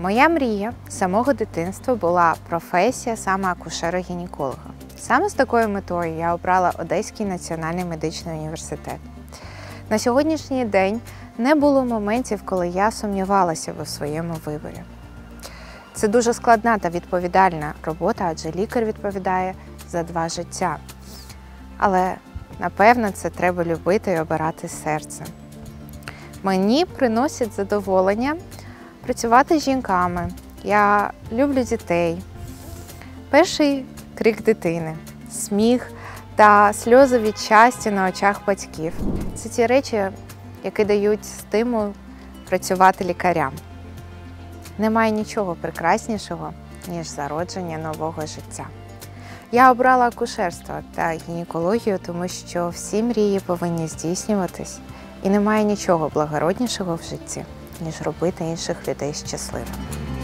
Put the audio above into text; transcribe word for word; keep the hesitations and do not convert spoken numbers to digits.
Моя мрія з самого дитинства була професія саме акушера-гінеколога. Саме з такою метою я обрала Одеський національний медичний університет. На сьогоднішній день не було моментів, коли я сумнівалася у своєму виборі. Це дуже складна та відповідальна робота, адже лікар відповідає за два життя. Але, напевно, це треба любити і обирати серцем. Мені приносить задоволення працювати з жінками. Я люблю дітей. Перший крик дитини, сміх та сльози від щастя на очах батьків. Це ті речі, які дають стимул працювати лікарям. Немає нічого прекраснішого, ніж зародження нового життя. Я обрала акушерство та гінекологію, тому що всі мрії повинні здійснюватись, і немає нічого благороднішого в житті, ніж робити інших людей щасливими.